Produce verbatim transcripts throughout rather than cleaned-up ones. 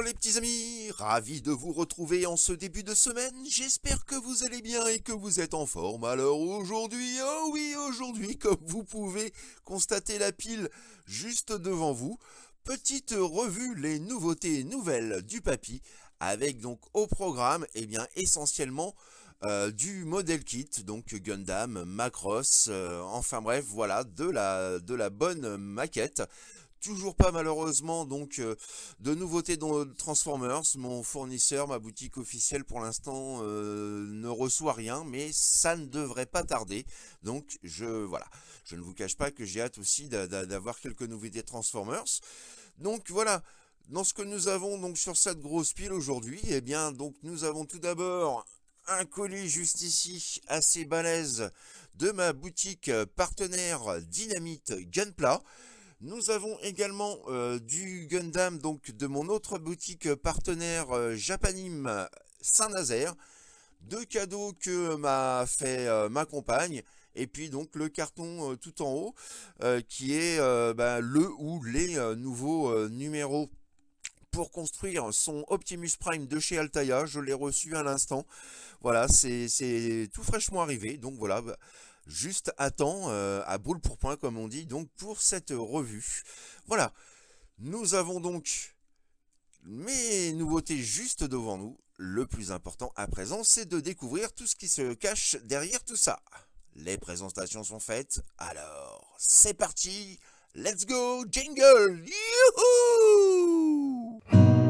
les petits amis, ravi de vous retrouver en ce début de semaine, j'espère que vous allez bien et que vous êtes en forme. Alors aujourd'hui, oh oui aujourd'hui, comme vous pouvez constater la pile juste devant vous, petite revue les nouveautés nouvelles du papy, avec donc au programme, eh bien essentiellement euh, du model kit, donc Gundam, Macross, euh, enfin bref, voilà, de la, de la bonne maquette. Toujours pas malheureusement donc euh, de nouveautés dans Transformers. Mon fournisseur, ma boutique officielle pour l'instant euh, ne reçoit rien, mais ça ne devrait pas tarder. Donc je voilà, je ne vous cache pas que j'ai hâte aussi d'avoir quelques nouveautés Transformers. Donc voilà, dans ce que nous avons donc sur cette grosse pile aujourd'hui, eh bien donc nous avons tout d'abord un colis juste ici assez balèze de ma boutique partenaire Dynamite Gunpla. Nous avons également euh, du Gundam donc de mon autre boutique partenaire euh, Japanim Saint-Nazaire. Deux cadeaux que m'a fait euh, ma compagne. Et puis donc le carton euh, tout en haut euh, qui est euh, bah, le ou les euh, nouveaux euh, numéros pour construire son Optimus Prime de chez Altaïa. Je l'ai reçu à l'instant. Voilà, c'est tout fraîchement arrivé. Donc voilà, bah, juste à temps, euh, à boule pour point comme on dit, donc pour cette revue. Voilà, nous avons donc mes nouveautés juste devant nous. Le plus important à présent, c'est de découvrir tout ce qui se cache derrière tout ça. Les présentations sont faites, alors c'est parti, let's go, jingle, youhou!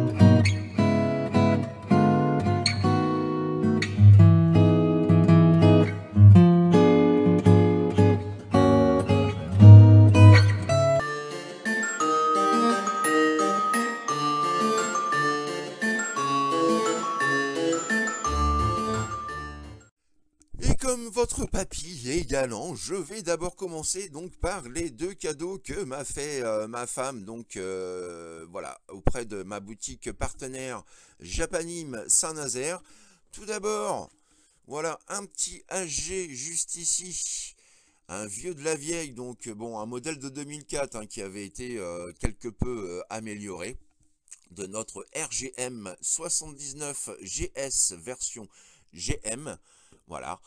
Comme votre papy est galant, je vais d'abord commencer donc par les deux cadeaux que m'a fait euh, ma femme, donc euh, voilà, auprès de ma boutique partenaire Japanim Saint-Nazaire. Tout d'abord, voilà un petit H G juste ici, un vieux de la vieille, donc bon, un modèle de deux mille quatre hein, qui avait été euh, quelque peu euh, amélioré, de notre R G M soixante-dix-neuf G S version G M, voilà.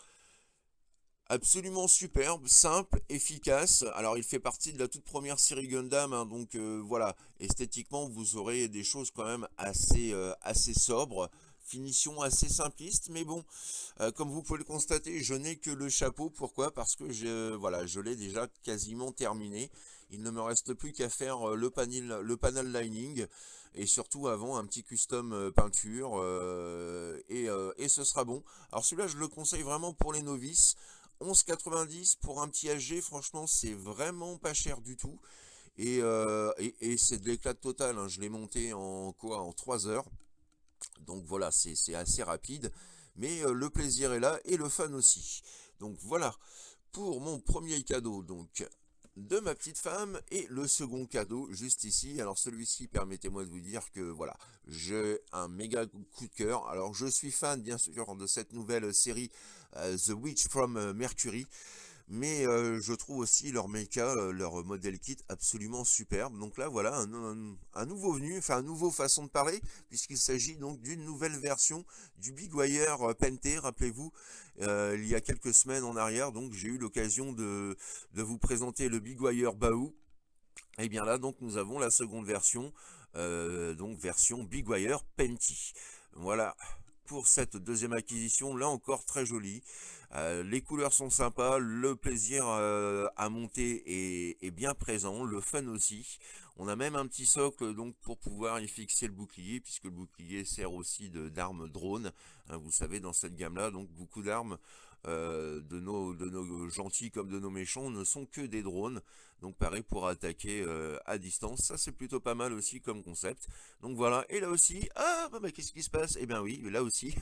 Absolument superbe, simple, efficace. Alors il fait partie de la toute première série Gundam, hein, donc euh, voilà, esthétiquement vous aurez des choses quand même assez, euh, assez sobres, finition assez simpliste, mais bon, euh, comme vous pouvez le constater, je n'ai que le chapeau. Pourquoi? Parce que je, voilà, je l'ai déjà quasiment terminé. Il ne me reste plus qu'à faire le panel, le panel lining et surtout avant un petit custom euh, peinture euh, et, euh, et ce sera bon. Alors celui-là je le conseille vraiment pour les novices. onze quatre-vingt-dix pour un petit H G, franchement c'est vraiment pas cher du tout. Et, euh, et, et c'est de l'éclat total, hein. Je l'ai monté en quoi, en trois heures. Donc voilà, c'est assez rapide. Mais euh, le plaisir est là et le fun aussi. Donc voilà, pour mon premier cadeau donc de ma petite femme, et le second cadeau juste ici. Alors celui-ci, permettez-moi de vous dire que voilà, j'ai un méga coup de cœur. Alors je suis fan bien sûr de cette nouvelle série uh, The Witch from Mercury, mais euh, je trouve aussi leur mecha, euh, leur modèle kit absolument superbe. Donc là voilà un, un, un nouveau venu, enfin une nouvelle façon de parler, puisqu'il s'agit donc d'une nouvelle version du Big Wire Penté. Rappelez-vous, euh, il y a quelques semaines en arrière, donc j'ai eu l'occasion de, de vous présenter le Big Wire Baou. Et bien là donc nous avons la seconde version, euh, donc version Big Wire Penty. Voilà pour cette deuxième acquisition, là encore très jolie. Euh, les couleurs sont sympas, le plaisir euh, à monter est, est bien présent, le fun aussi. On a même un petit socle donc pour pouvoir y fixer le bouclier, puisque le bouclier sert aussi d'arme drone. Hein, vous savez, dans cette gamme-là, donc beaucoup d'armes euh, de, nos, de nos gentils comme de nos méchants ne sont que des drones. Donc pareil pour attaquer euh, à distance, ça c'est plutôt pas mal aussi comme concept. Donc voilà, et là aussi, ah bah, bah qu'est-ce qui se passe? Eh bien oui, là aussi,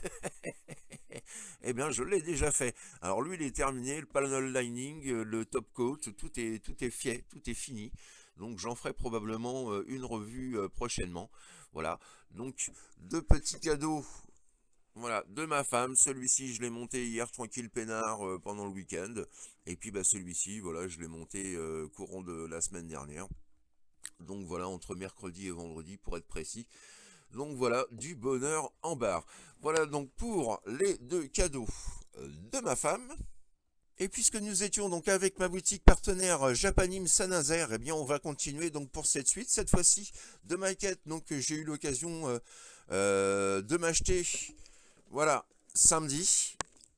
eh bien je l'ai déjà fait. Alors lui il est terminé, le panel lining, le top coat, tout est, tout est fait, tout est fini. Donc j'en ferai probablement euh, une revue euh, prochainement. Voilà, donc deux petits cadeaux. Voilà, de ma femme. Celui-ci, je l'ai monté hier tranquille peinard euh, pendant le week-end. Et puis bah, celui-ci, voilà, je l'ai monté euh, courant de la semaine dernière. Donc voilà, entre mercredi et vendredi pour être précis. Donc voilà, du bonheur en barre. Voilà donc pour les deux cadeaux de ma femme. Et puisque nous étions donc avec ma boutique partenaire Japanim Saint-Nazaire, eh bien on va continuer donc pour cette suite, cette fois-ci de maquettes. Donc j'ai eu l'occasion euh, euh, de m'acheter, voilà, samedi,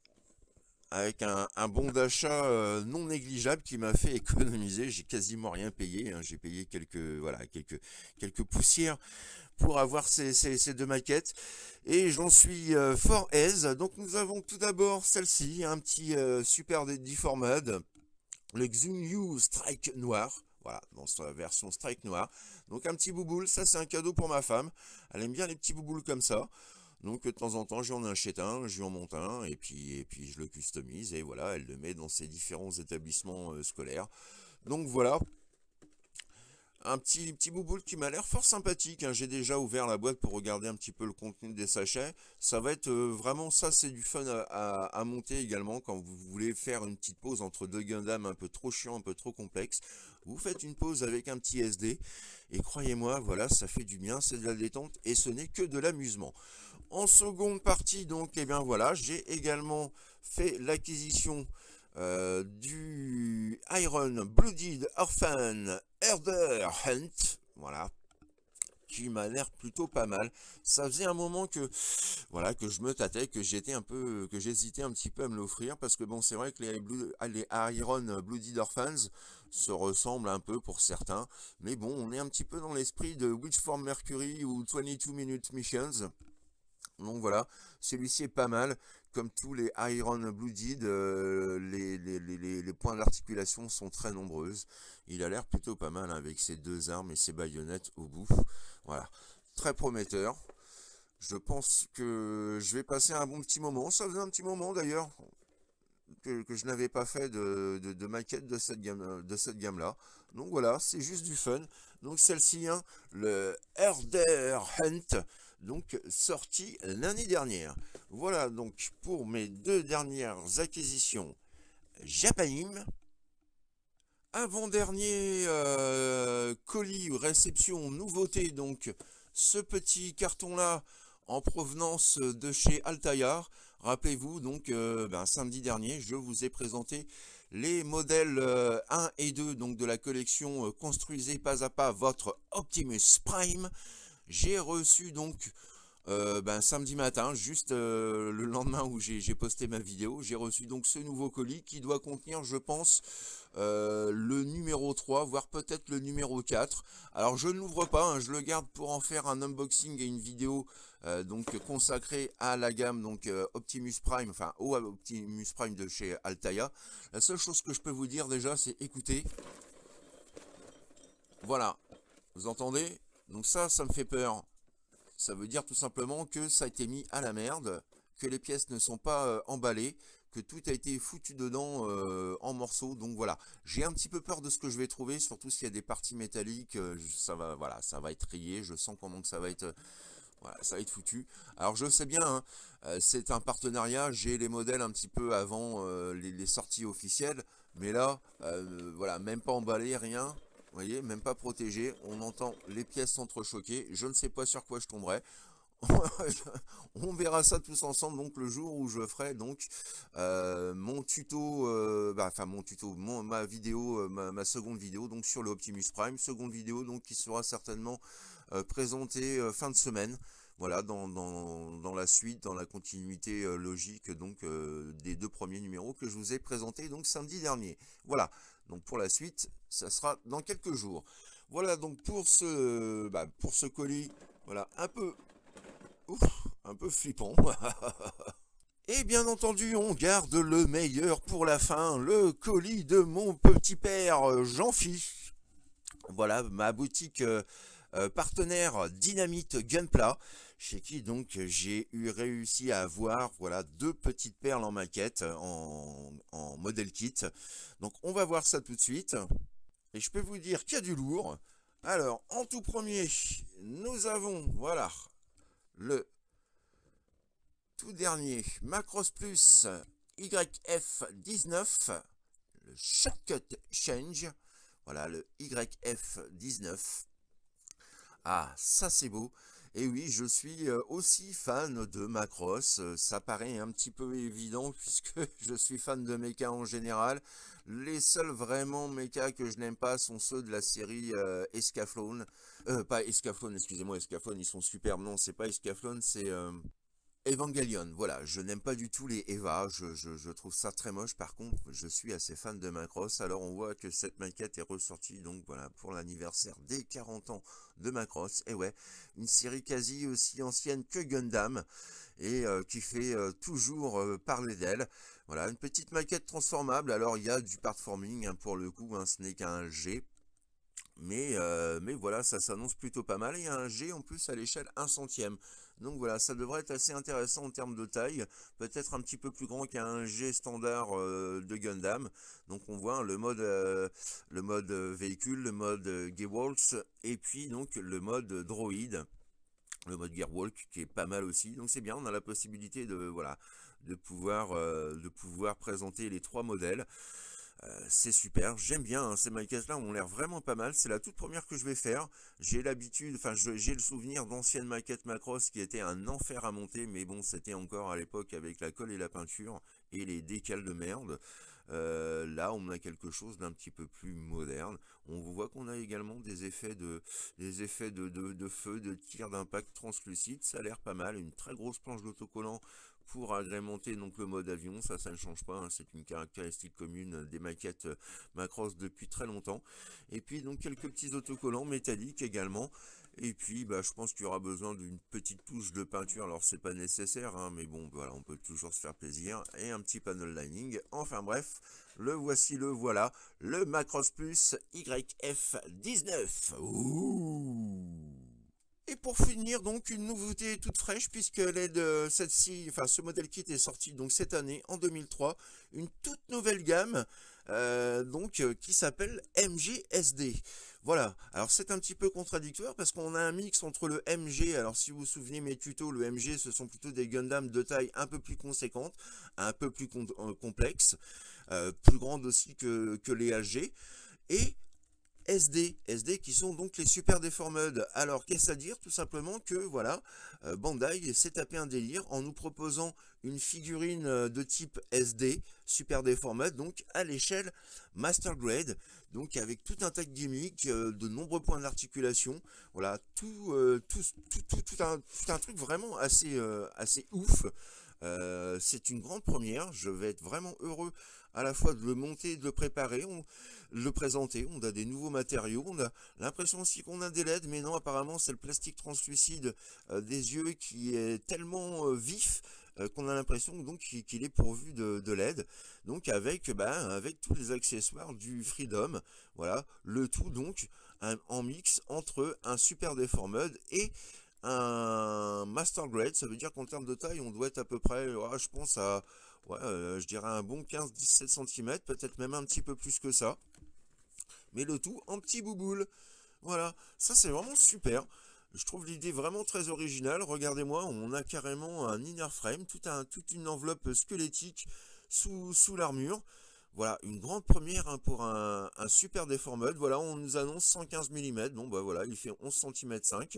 avec un, un bon d'achat euh, non négligeable qui m'a fait économiser. J'ai quasiment rien payé, hein. J'ai payé quelques, voilà, quelques, quelques poussières pour avoir ces, ces, ces deux maquettes. Et j'en suis euh, fort aise. Donc nous avons tout d'abord celle-ci, un petit euh, super Deformed, le Xunyu Strike Noir. Voilà, dans sa version Strike Noir. Donc un petit bouboule, ça c'est un cadeau pour ma femme. Elle aime bien les petits bouboules comme ça. Donc de temps en temps, je lui en achète un, je lui en monte un, et puis, et puis je le customise, et voilà, elle le met dans ses différents établissements euh, scolaires. Donc voilà, un petit, petit bouboule qui m'a l'air fort sympathique, hein. J'ai déjà ouvert la boîte pour regarder un petit peu le contenu des sachets. Ça va être euh, vraiment ça, c'est du fun à, à, à monter également quand vous voulez faire une petite pause entre deux Gundam un peu trop chiant, un peu trop complexe. Vous faites une pause avec un petit S D et croyez-moi, voilà, ça fait du bien, c'est de la détente et ce n'est que de l'amusement. En seconde partie, donc, et eh bien voilà, j'ai également fait l'acquisition euh, du Iron Blooded Orphan Herder Hunt, voilà, qui m'a l'air plutôt pas mal. Ça faisait un moment que, voilà, que je me tâtais, que j'étais un peu, que j'hésitais un petit peu à me l'offrir, parce que bon, c'est vrai que les, Blue, les Iron Blooded Orphans se ressemblent un peu pour certains, mais bon, on est un petit peu dans l'esprit de Witchform Mercury ou vingt-deux Minute Missions. Donc voilà, celui-ci est pas mal, comme tous les Iron Blooded, euh, les, les, les, les points d'articulation sont très nombreuses. Il a l'air plutôt pas mal, hein, avec ses deux armes et ses baïonnettes au bout. Voilà, très prometteur. Je pense que je vais passer un bon petit moment. Ça faisait un petit moment d'ailleurs que, que je n'avais pas fait de, de, de maquette de cette gamme, de cette gamme-là. Donc voilà, c'est juste du fun. Donc celle-ci, hein, le Herder Hunt, donc sorti l'année dernière. Voilà donc pour mes deux dernières acquisitions Japanim. Avant-dernier euh, colis réception nouveauté, donc ce petit carton là en provenance de chez Altaïa. Rappelez-vous donc euh, ben, samedi dernier je vous ai présenté les modèles euh, un et deux donc de la collection euh, Construisez pas à pas votre Optimus Prime. J'ai reçu donc euh, ben, samedi matin, juste euh, le lendemain où j'ai posté ma vidéo, j'ai reçu donc ce nouveau colis qui doit contenir, je pense, euh, le numéro trois, voire peut-être le numéro quatre. Alors je ne l'ouvre pas, hein, je le garde pour en faire un unboxing et une vidéo euh, donc consacrée à la gamme donc euh, Optimus Prime, enfin au Optimus Prime de chez Altaïa. La seule chose que je peux vous dire déjà, c'est écoutez, voilà, vous entendez? Donc ça, ça me fait peur. Ça veut dire tout simplement que ça a été mis à la merde, que les pièces ne sont pas euh, emballées, que tout a été foutu dedans euh, en morceaux. Donc voilà, j'ai un petit peu peur de ce que je vais trouver, surtout s'il y a des parties métalliques. Euh, ça va, voilà, ça va être rayé. Je sens comment que ça va être, euh, voilà, ça va être foutu. Alors je sais bien, hein, euh, c'est un partenariat. J'ai les modèles un petit peu avant euh, les, les sorties officielles, mais là, euh, voilà, même pas emballé, rien. Vous voyez, même pas protégé, on entend les pièces s'entrechoquer, je ne sais pas sur quoi je tomberai. On verra ça tous ensemble donc le jour où je ferai donc euh, mon tuto, euh, bah, enfin mon tuto, mon, ma vidéo, euh, ma, ma seconde vidéo donc sur le Optimus Prime, seconde vidéo donc qui sera certainement euh, présentée euh, fin de semaine. Voilà, dans, dans, dans la suite, dans la continuité euh, logique donc euh, des deux premiers numéros que je vous ai présentés donc samedi dernier. Voilà, donc pour la suite, ça sera dans quelques jours. Voilà donc pour ce, bah, pour ce colis, voilà, un peu, ouf, un peu flippant. Et bien entendu, on garde le meilleur pour la fin, le colis de mon petit père Jean-Phi. Voilà, ma boutique euh, euh, partenaire Dynamite Gunpla, chez qui donc j'ai eu réussi à avoir voilà deux petites perles en maquette, en, en modèle kit. Donc on va voir ça tout de suite. Et je peux vous dire qu'il y a du lourd. Alors, en tout premier, nous avons, voilà, le tout dernier Macross Plus Y F dix-neuf, le Shortcut Change. Voilà, le Y F dix-neuf. Ah, ça c'est beau. Et oui, je suis euh, aussi fan de Macross. Euh, Ça paraît un petit peu évident puisque je suis fan de mecha en général. Les seuls vraiment mecha que je n'aime pas sont ceux de la série euh, Escaflowne. Euh, pas Escaflowne, excusez-moi, Escaflowne, ils sont superbes. Non, c'est pas Escaflowne, c'est euh, Evangelion. Voilà, je n'aime pas du tout les Eva. Je, je- je trouve ça très moche. Par contre, je suis assez fan de Macross. Alors, on voit que cette maquette est ressortie donc voilà pour l'anniversaire des quarante ans de Macross. Et ouais, une série quasi aussi ancienne que Gundam et euh, qui fait euh, toujours euh, parler d'elle. Voilà, une petite maquette transformable. Alors, il y a du partforming hein, pour le coup, hein, ce n'est qu'un G. Mais, euh, mais voilà, ça s'annonce plutôt pas mal. Il y a un G en plus à l'échelle un centième. Donc voilà, ça devrait être assez intéressant en termes de taille. Peut-être un petit peu plus grand qu'un G standard euh, de Gundam. Donc on voit hein, le mode, euh, le mode euh, véhicule, le mode euh, Gearwalks et puis donc le mode droïde. Le mode Gearwalk qui est pas mal aussi. Donc c'est bien, on a la possibilité de, voilà, de, pouvoir, euh, de pouvoir présenter les trois modèles. Euh, c'est super, j'aime bien, hein, ces maquettes là ont l'air vraiment pas mal, c'est la toute première que je vais faire, j'ai l'habitude, enfin j'ai le souvenir d'anciennes maquettes Macross qui étaient un enfer à monter, mais bon c'était encore à l'époque avec la colle et la peinture et les décals de merde. Euh, là on a quelque chose d'un petit peu plus moderne, on voit qu'on a également des effets de, des effets de, de, de feu, de tir d'impact translucide, ça a l'air pas mal, une très grosse planche d'autocollant pour agrémenter donc le mode avion, ça ça ne change pas, hein, c'est une caractéristique commune des maquettes Macross depuis très longtemps. Et puis donc quelques petits autocollants métalliques également. Et puis bah, je pense qu'il y aura besoin d'une petite touche de peinture, alors c'est pas nécessaire, hein, mais bon voilà, on peut toujours se faire plaisir. Et un petit panel lining, enfin bref, le voici, le voilà, le Macross Plus Y F dix-neuf. Ouh. Et pour finir, donc une nouveauté toute fraîche, puisqu'elle est de cette-ci, enfin ce modèle kit est sorti donc cette année, en deux mille trois, une toute nouvelle gamme, euh, donc euh, qui s'appelle M G S D. Voilà, alors c'est un petit peu contradictoire parce qu'on a un mix entre le M G, alors si vous vous souvenez mes tutos, le M G ce sont plutôt des Gundam de taille un peu plus conséquente, un peu plus com euh, complexe, euh, plus grande aussi que, que les H G, et S D, S D qui sont donc les Super Deformed. Alors qu'est-ce à dire? Tout simplement que voilà, euh, Bandai s'est tapé un délire en nous proposant une figurine euh, de type S D, Super Deformed, donc à l'échelle Master Grade, donc avec tout un tas de gimmicks, euh, de nombreux points d'articulation, voilà, tout, euh, tout, tout, tout, tout, un, tout un truc vraiment assez, euh, assez ouf. Euh, c'est une grande première, je vais être vraiment heureux à la fois de le monter, de le préparer, on, le présenter, on a des nouveaux matériaux, on a l'impression aussi qu'on a des L E D, mais non apparemment c'est le plastique translucide euh, des yeux qui est tellement euh, vif euh, qu'on a l'impression donc qu'il qu'il est pourvu de, de L E D, donc avec, bah, avec tous les accessoires du Freedom, voilà, le tout donc un, en mix entre un Super Deformed et un Master Grade. Ça veut dire qu'en termes de taille, on doit être à peu près, ouais, je pense à, ouais, euh, je dirais un bon quinze à dix-sept centimètres, peut-être même un petit peu plus que ça. Mais le tout en petit bouboule. Voilà, ça c'est vraiment super. Je trouve l'idée vraiment très originale. Regardez-moi, on a carrément un inner frame, tout un, toute une enveloppe squelettique sous, sous l'armure. Voilà, une grande première hein, pour un, un super Deformed. Voilà, on nous annonce cent quinze millimètres. Bon, bah voilà, il fait onze centimètres cinq.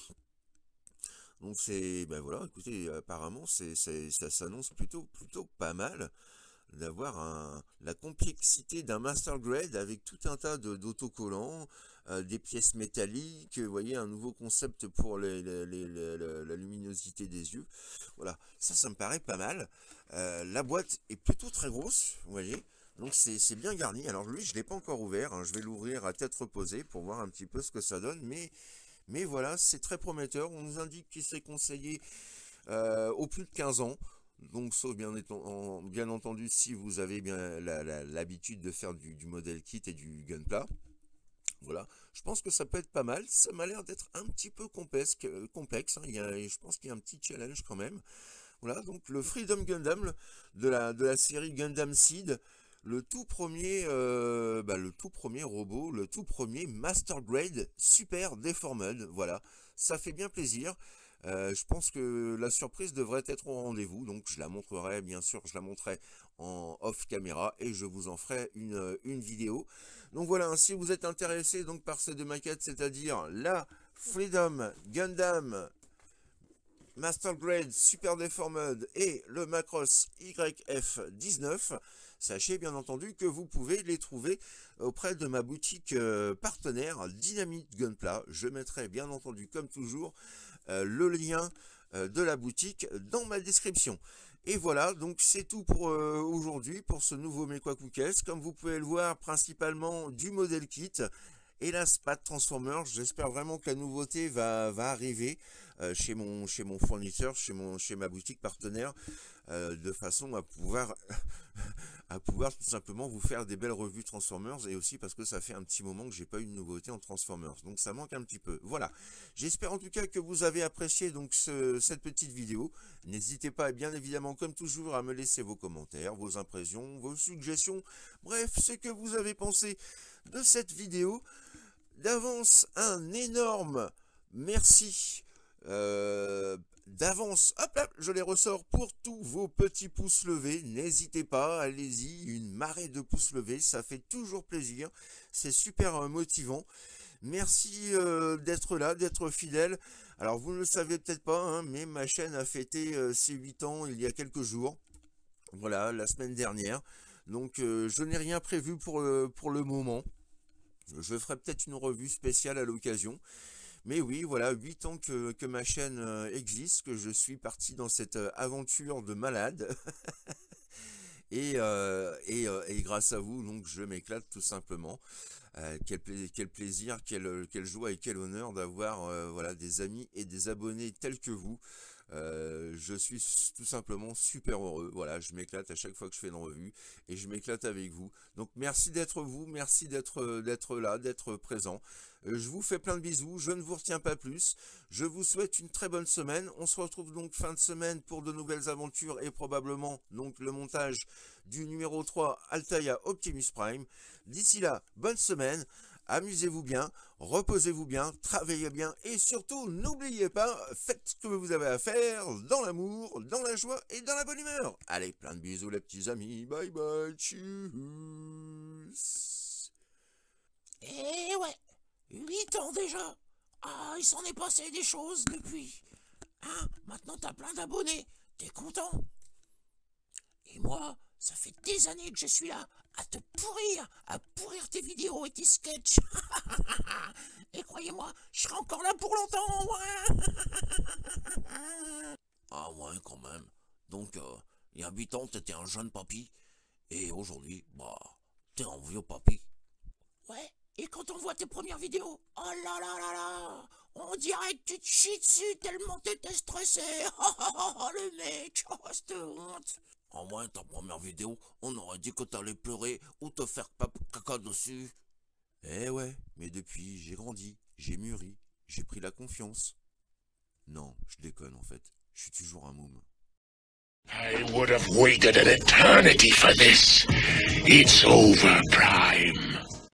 Donc c'est, ben voilà, écoutez, apparemment c'est, c'est, ça s'annonce plutôt, plutôt pas mal d'avoir un, la complexité d'un Master Grade avec tout un tas de, d'autocollants, euh, des pièces métalliques, vous voyez, un nouveau concept pour les, les, les, les, la, la luminosité des yeux. Voilà, ça, ça me paraît pas mal. Euh, la boîte est plutôt très grosse, vous voyez. Donc c'est bien garni. Alors lui, je ne l'ai pas encore ouvert. Hein. Je vais l'ouvrir à tête reposée pour voir un petit peu ce que ça donne. Mais mais voilà, c'est très prometteur. On nous indique qu'il serait conseillé euh, au plus de quinze ans. Donc, sauf bien, bien entendu si vous avez bien l'habitude de faire du, du modèle kit et du gunpla. Voilà, je pense que ça peut être pas mal. Ça m'a l'air d'être un petit peu complexe. complexe hein. Il y a, je pense qu'il y a un petit challenge quand même. Voilà, donc le Freedom Gundam de la, de la série Gundam Seed. Le tout premier, euh, bah, le tout premier robot, le tout premier Master Grade Super Deformed. Voilà, ça fait bien plaisir. Euh, je pense que la surprise devrait être au rendez-vous, donc je la montrerai, bien sûr, je la montrerai en off caméra et je vous en ferai une, une vidéo. Donc voilà, si vous êtes intéressé donc par ces deux maquettes, c'est-à-dire la Freedom Gundam Master Grade Super Deformed et le Macross Y F dix-neuf, sachez bien entendu que vous pouvez les trouver auprès de ma boutique euh, partenaire Dynamite Gunpla. Je mettrai bien entendu comme toujours euh, le lien euh, de la boutique dans ma description. Et voilà, donc c'est tout pour euh, aujourd'hui, pour ce nouveau Mekwaku-Case. Comme vous pouvez le voir, principalement du modèle kit. Hélas, pas de Transformers. J'espère vraiment que la nouveauté va, va arriver euh, chez, mon, chez mon fournisseur, chez, mon, chez ma boutique partenaire, euh, de façon à pouvoir, à pouvoir tout simplement vous faire des belles revues Transformers, et aussi parce que ça fait un petit moment que j'ai pas eu de nouveauté en Transformers. Donc ça manque un petit peu. Voilà. J'espère en tout cas que vous avez apprécié donc ce, cette petite vidéo. N'hésitez pas, bien évidemment, comme toujours, à me laisser vos commentaires, vos impressions, vos suggestions, bref, ce que vous avez pensé de cette vidéo. D'avance, un énorme merci euh, d'avance, hop là, je les ressors pour tous vos petits pouces levés. N'hésitez pas, allez-y, une marée de pouces levés, ça fait toujours plaisir, c'est super euh, motivant. Merci euh, d'être là, d'être fidèle. Alors vous ne le savez peut-être pas, hein, mais ma chaîne a fêté euh, ses huit ans il y a quelques jours, voilà, la semaine dernière. Donc euh, je n'ai rien prévu pour, euh, pour le moment. Je ferai peut-être une revue spéciale à l'occasion. Mais oui, voilà, huit ans que, que ma chaîne existe, que je suis parti dans cette aventure de malade. et, euh, et, euh, et grâce à vous, donc, je m'éclate tout simplement. Euh, quel, pla quel plaisir, quelle, quelle joie et quel honneur d'avoir euh, voilà, des amis et des abonnés tels que vous. Euh, je suis tout simplement super heureux. Voilà, je m'éclate à chaque fois que je fais une revue et je m'éclate avec vous. Donc merci d'être vous, merci d'être d'être là, d'être présent. Euh, je vous fais plein de bisous, je ne vous retiens pas plus. Je vous souhaite une très bonne semaine. On se retrouve donc fin de semaine pour de nouvelles aventures et probablement donc le montage du numéro trois Altaïa Optimus Prime. D'ici là, bonne semaine. Amusez-vous bien, reposez-vous bien, travaillez bien et surtout, n'oubliez pas, faites ce que vous avez à faire dans l'amour, dans la joie et dans la bonne humeur. Allez, plein de bisous les petits amis, bye bye, tchuss. Eh ouais, huit ans déjà. Ah, il s'en est passé des choses depuis. Hein, maintenant t'as plein d'abonnés, t'es content? Et moi, ça fait des années que je suis là, à te pourrir, à pourrir tes vidéos et tes sketchs. Et croyez-moi, je serai encore là pour longtemps. Ah ouais, quand même. Donc, euh, il y a huit ans, t'étais un jeune papy. Et aujourd'hui, bah, t'es un vieux papy. Ouais, et quand on voit tes premières vidéos, oh là là là là, on dirait que tu te chies dessus tellement t'étais stressé. Oh, oh, oh, oh, le mec, oh, cette honte. En moins, ta première vidéo, on aurait dit que t'allais pleurer ou te faire caca dessus. Eh ouais, mais depuis, j'ai grandi, j'ai mûri, j'ai pris la confiance. Non, je déconne en fait, je suis toujours un môme. I would have waited an eternity for this. It's over, Prime.